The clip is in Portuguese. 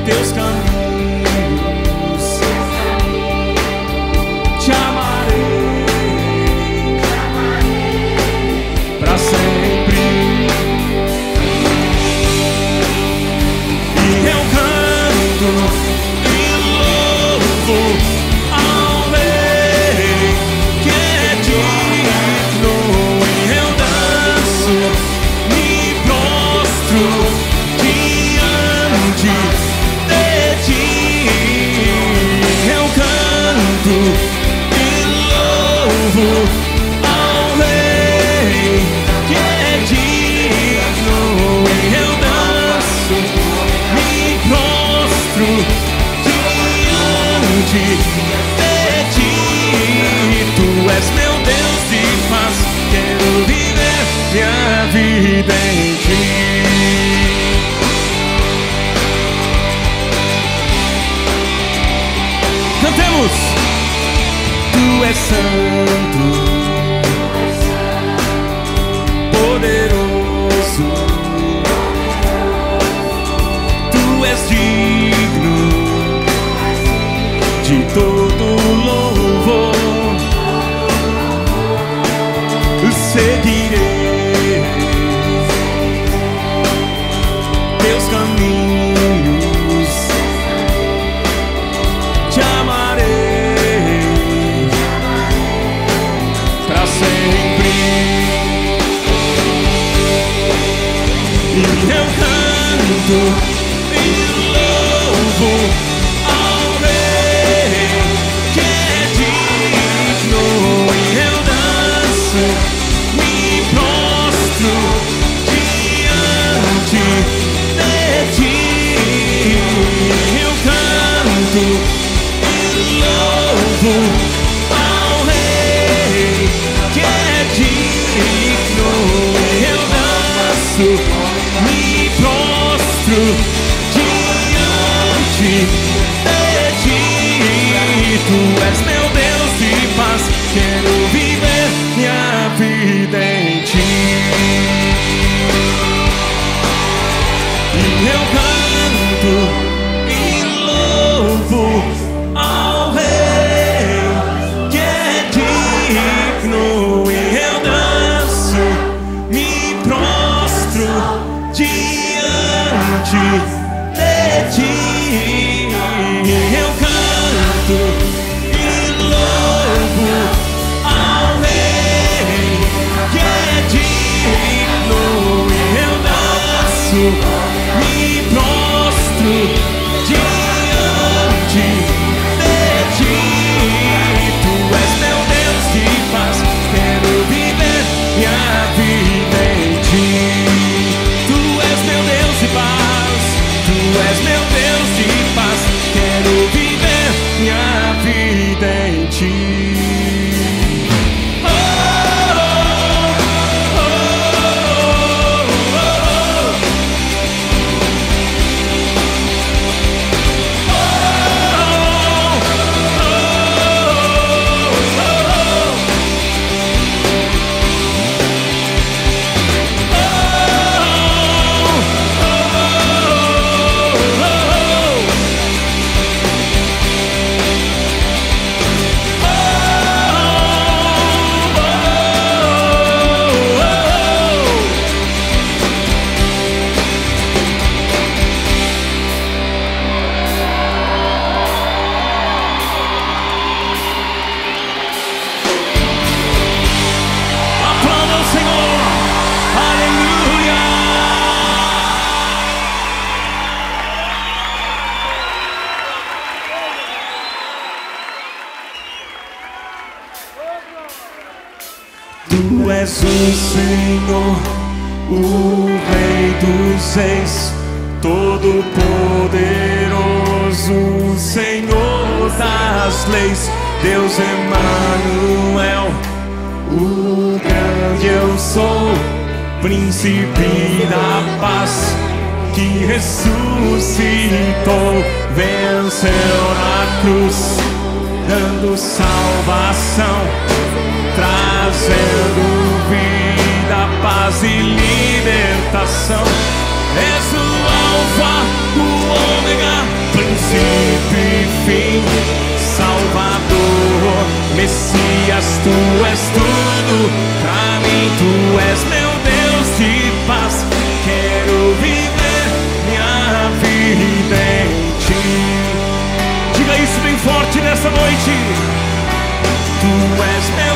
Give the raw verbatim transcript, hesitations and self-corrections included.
teus caminhos, te amarei pra sempre. E eu canto e louvo ao Rei que é digno, e eu danço, me prostro diante de ti. Eu canto e louvo ao Rei que é digno, e eu danço, me prostro diante de ti. Tu és meu Deus de paz, quero viver minha vida em ti. Cantemos! Tu és santo, poderoso, tu és digno de todo louvor. Seguirei teus caminhos, te amarei pra sempre. E eu canto e louvo ao Rei que é digno, e eu danço, me prostro diante de ti. Eu canto e louvo ao Rei que é digno, e eu danço, me prostro diante de ti. Tu és meu Deus de paz, quero viver minha vida em ti. E eu canto e louvo ao Rei que é digno, e eu danço, me prostro diante de ti. Eu canto e louvo ao Rei que é digno, e eu danço, me prostro diante de ti. Tu és meu Deus de paz, quero viver minha vida em ti. Tu és meu Deus de paz, tu és meu Deus de paz, quero viver minha vida em ti. Oh, oh, oh, oh, Tu és o Senhor, o Rei dos Reis, todo-poderoso, Senhor das leis, Deus Emanuel, o grande eu sou, príncipe da paz, que ressuscitou, venceu na cruz, dando salvação, trazendo vida, paz e libertação. És o Alfa, o Ômega, nessa noite. Tu és meu